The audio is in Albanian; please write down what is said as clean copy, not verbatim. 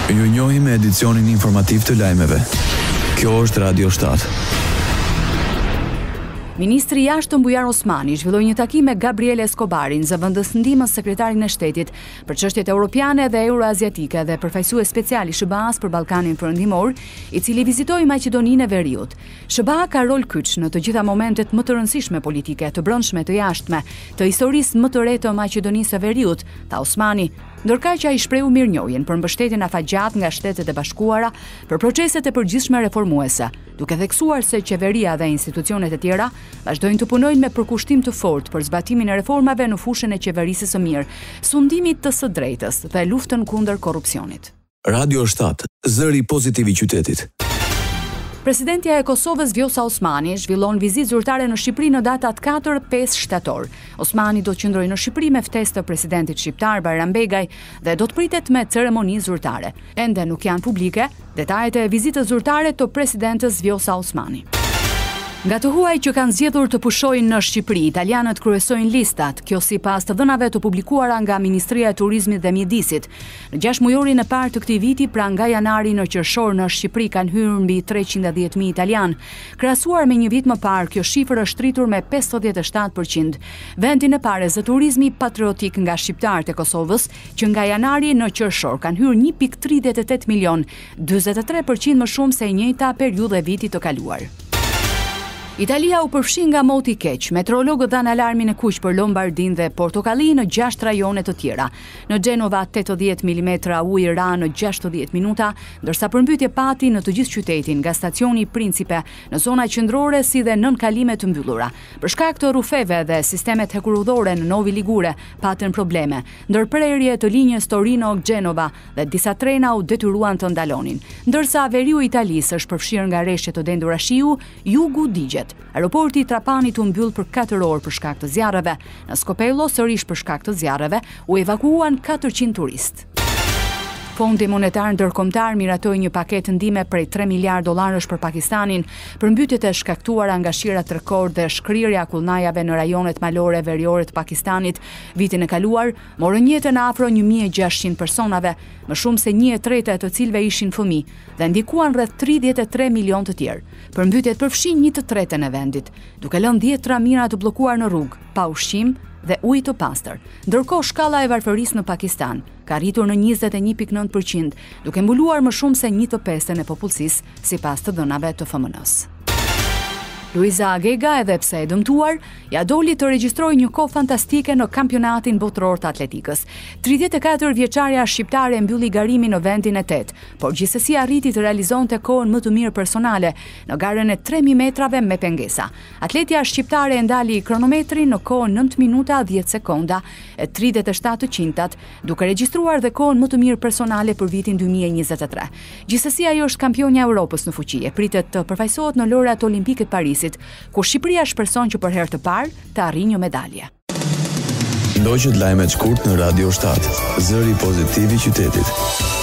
Ju njohim me edicionin informativ të lajmeve. Kjo është Radio 7. Ministri i Jashtëm Bujar Osmani zhvilloi një takim me Gabriel Escobarin, zëvendës ndihmës sekretarin e shtetit për çështjet europiane dhe euroaziatike dhe përfaqësues special i SBA-s për Ballkanin Perëndimor, i cili vizitoi Maqedoninë e Veriut. SBA ka rol kyç në të gjitha momentet më të rëndësishme politike, të brendshme, të jashtme, të historisë më të re të Maqedonisë së Veriut, tha Osmani, ndërkaq që ai shprehu mirënjohjen për mbështetjen afatgjat nga Shtetet e Bashkuara për proceset e përgjithshme reformuese, duke theksuar se qeveria dhe institucionet e tjera vazhdojnë të punojnë me përkushtim të fortë për zbatimin e reformave në fushën e qeverisë së mirë, sundimit të së drejtës dhe luftën kundër korrupsionit. Radio 7, zëri pozitiv i qytetit. Presidentja e Kosovës Vjosa Osmani zhvillon vizitë zyrtare në Shqipëri në datat 4-5 shtator. Osmani do të qëndrojë në Shqipëri me ftesë të presidentit shqiptar Bajram Begaj dhe do të pritet me ceremoni zyrtare. Ende nuk janë publike detajet e vizitës zyrtare të presidentës Vjosa Osmani. Nga të huaj që kanë zgjedhur të pushojnë në Shqipëri, italianët kryesojnë listat, kjo sipas të dhënave të publikuara nga Ministria e Turizmit dhe Mjedisit. Në 6 mujorin e parë të këtij viti, pra nga janari në qershor në Shqipëri kanë hyrë mbi 310.000 italian. Krahasuar me një vit më parë, kjo shifër është rritur me 57%. Vendi në parë zë turizmi patriotik nga shqiptarët e Kosovës, që nga janari në qershor kanë hyrë 1.38 milion, 43% më shumë se e njëjta periudhë e vitit të kaluar. Italia u përfshi nga moti keq. Meteorologët dhanë alarmin e kuq për Lombardin dhe Portokalli në 6 rajone të tjera. Në Genova 80 mm ujë ra në 60 minuta, ndërsa përmbytje pati në të gjithë qytetin nga stacioni Principe në zona qendrore si dhe nën kalime të mbyllura. Për shkak të rrufeve dhe sistemet hekurudhore në Novi Ligure patën probleme. Ndërprerje të linjës Torino-Genova dhe disa trena u detyruan të ndalonin. Ndërsa veriu i Italisë është përfshirë nga rreshtet të dendura shiu, jugu digjet. Aeroporti i Trapanit u mbyll për 4 orë për shkak të zjarreve. Në Skopello, sërish për shkak të zjarreve, u evakuuan 400 turistë. Fondi Monetar Ndërkombëtar miratoi një paketë ndihme prej 3 miliard dollarësh për Pakistanin për mbytyjet e shkaktuara nga shirat rekord dhe shkrirja akullnajave në rajonet malore veriore të Pakistanit. Vitin e kaluar morën jetën afro 1600 personave, më shumë se 1/3 të cilëve ishin fëmijë dhe ndikuan rreth 33 milion të tjerë. Përmbytjet përfshin 1/3 e vendit, duke lënë 10 tramira të bllokuar në rrugë, pa ushqim dhe ujë të pastër. Ndërkohë shkalla e varfërisë në Pakistan ka rritur në 21.9%, duke mbuluar më shumë se 1/5 e popullsisë, sipas të dhënave të FMN-s. Luiza Agega, edhe pse e dëmtuar, ja doli të regjistrojë një kohë fantastike në kampionatin botëror të atletikës. 34 vjeçaria shqiptare mbylli garimin në vendin e 8, por gjithsesi arriti të realizonte kohën më të mirë personale në garën e 3000 metrave me pengesa. Atletja shqiptare e ndali kronometrin në kohën 9 minuta 10 sekonda e 37 të qintat, duke regjistruar dhe kohën më të mirë personale për vitin 2023. Gjithsesi ajo është kampionja e Europës në fuqi, e pritet të përfaqësohet në lojrat olimpike të Parisit, ku Shqipëria shpreson që për herë të parë të arrijë një medalje. Ndoqët lajmet shkurt në Radio 7, zëri pozitiv i qytetit.